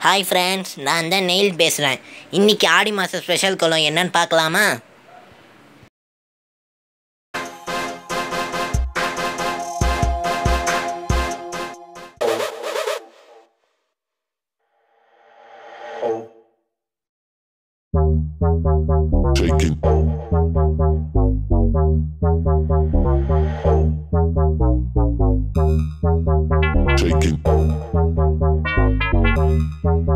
Hi friends, நான் தான் nail பேசுகிறேன். இன்றைக்கி ஆடி மாத ஸ்பெஷல் கோலம் என்னன்னு பார்க்கலாமா? Taking